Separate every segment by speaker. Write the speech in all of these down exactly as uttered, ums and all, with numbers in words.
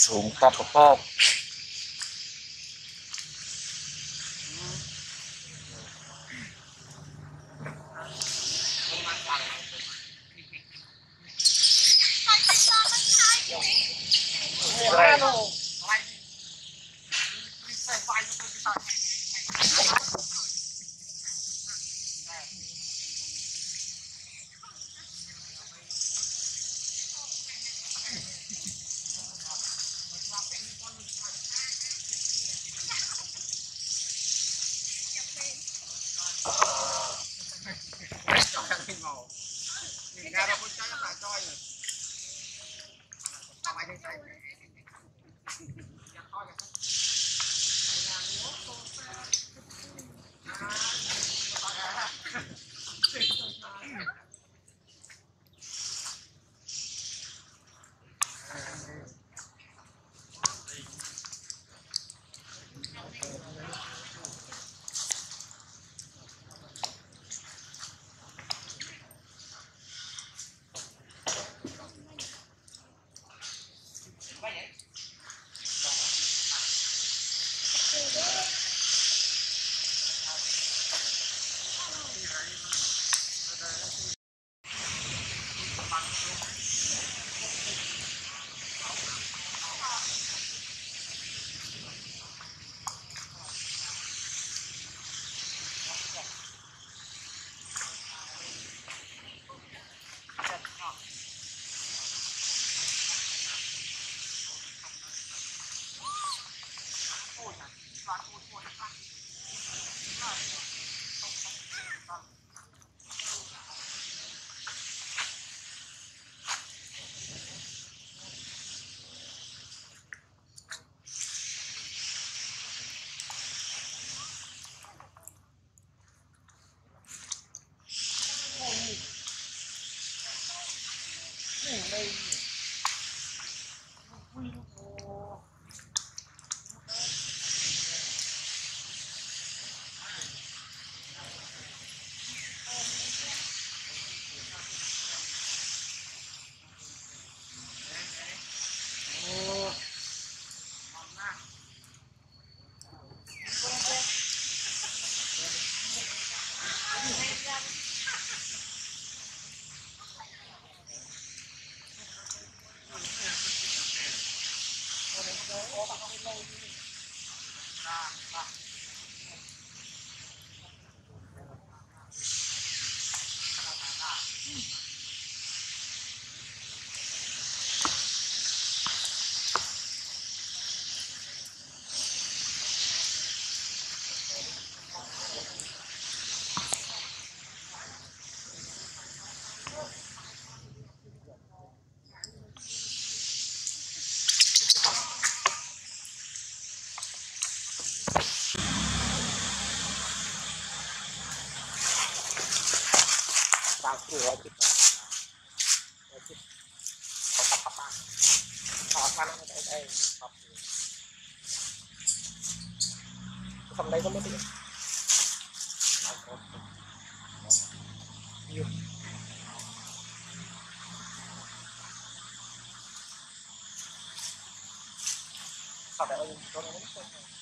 Speaker 1: สูงปอบปอบตาคู่ร้อยจุดร้อยจุดขอขับขับมาขอทานให้ได้ขับทำไรก็ไม่ได้อยู่ขับได้ก็อยู่ตรงนี้ไม่ใช่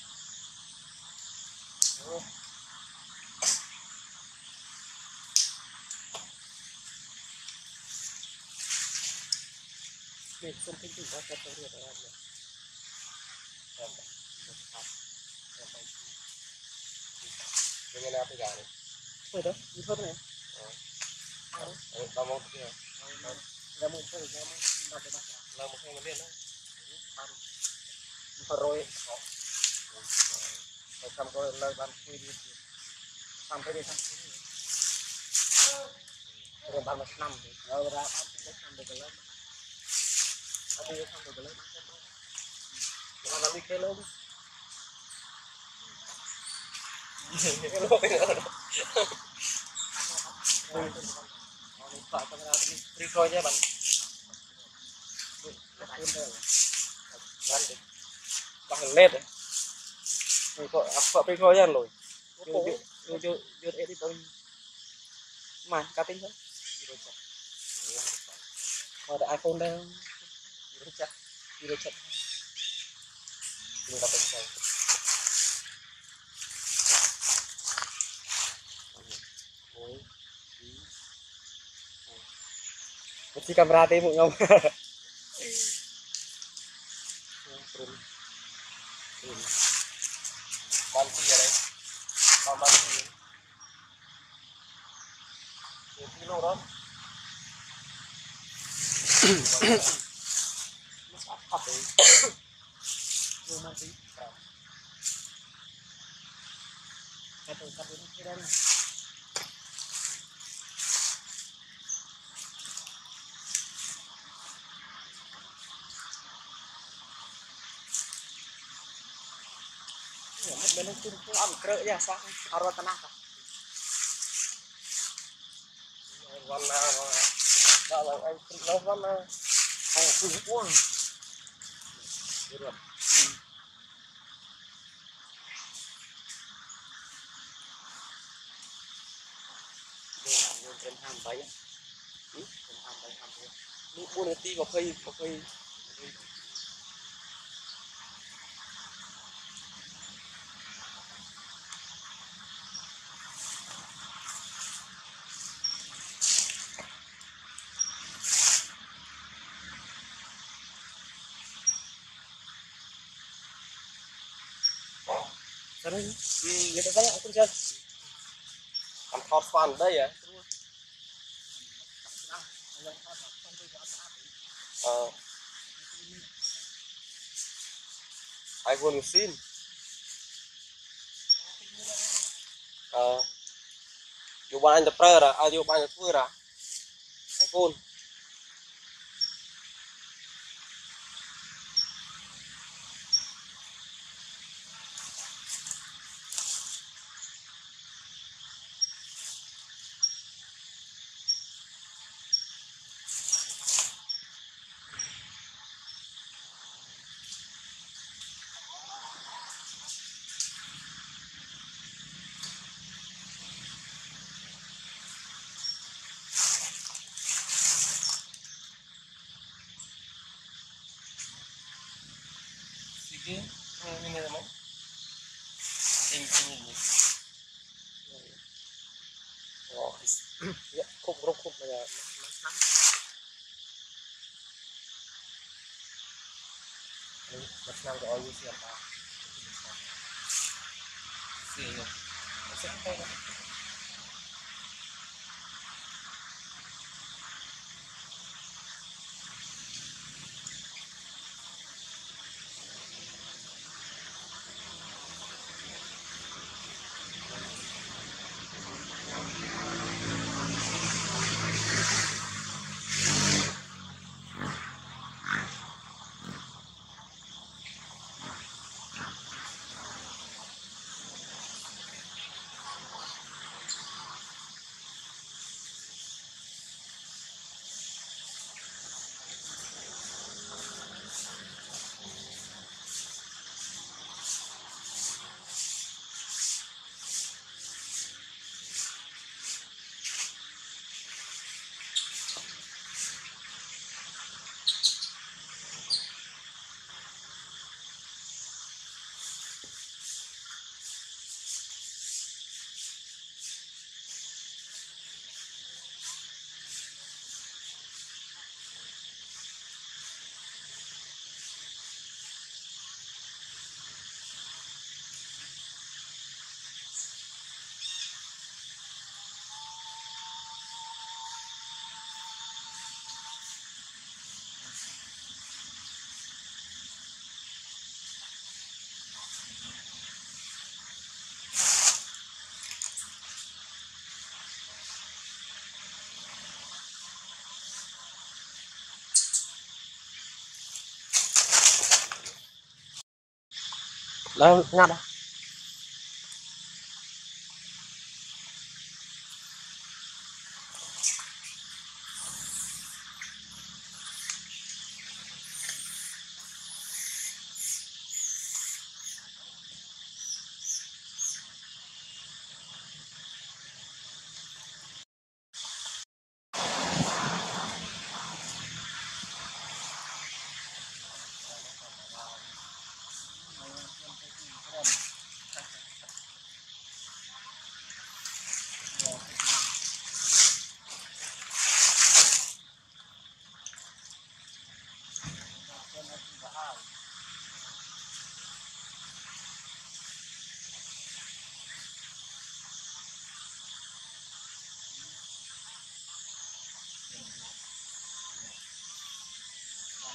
Speaker 1: นี่คนที่อยู่ว่าจะต้องเรียนอะไรเนี่ยครับครับยังไงนะพี่กาเนี่ยเปิดเหรอมีเท่าไหร่อ๋อเรามองที่ไหนเรามองเท่าไหร่เรามองเราไปมาเรามองให้มันเรียนนะมันพอโรยเขาเราทำก็เราบันทึกทำไปได้ทั้งที่เราบันทึกนำเราเราทำได้ทำไปกันแล้วอันนี้ทำไปกันแล้วมันเราไม่เคยลงไม่ลงไปเลยฝากธรรมดาเป็นรีคอยใช่บันขึ้นได้ร้านเด็กบางเล็ดนี่ก็ฝากรีคอยยันเลยยูยูยูยูเอดิตอยมาการ์ติ้งครับพอได้ไอโฟนได้ยูรู้จักยูรู้จัก mình đặt bên sau một chiếc camera tí một nhau ban kia đấy ban ban kia một kilo đó nó sắp thật đấy vô mang tí cắt rồi cắt rồi cái đây bên nó chung không ăn cỡ nha sao ăn vào tanahวันนาđó là anh nóiวันna anh cũng uống được em ham bấy em ham bấy ham bấy nu buôn ti có phơi có phơi đây người ta thấy không chơi làm thọt fan đây à ờ iPhone xin ờ dù bạn anh tập ra à dù bạn tập vừa à iPhone sige ini naman ini ini oh ya khúc rốc khúc bây giờ nắm nắm bắt nắm rồi như thế nào gì nhỉ sẽ tay đó Đó, ngắt à?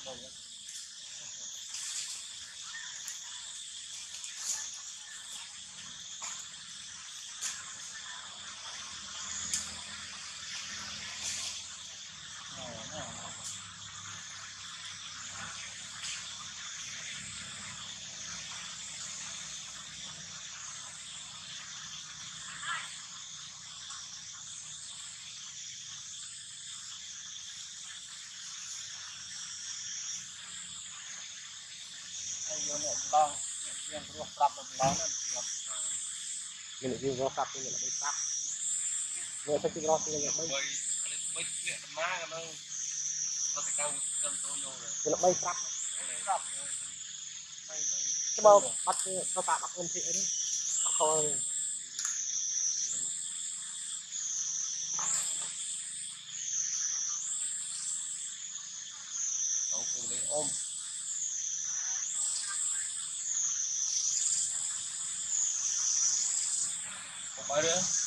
Speaker 1: vô nè long riêng rùa cặp một long nữa mình lại riêng rùa cặp thì mình lại cặp người ta chỉ rùa thì mình lại bay bay chuyện má cái nó nó sẽ cao cân tôi vô rồi mình lại bay cặp cặp cái bao bắt nó tạm bắt con thị đấy bắt thôi ôm bay nữa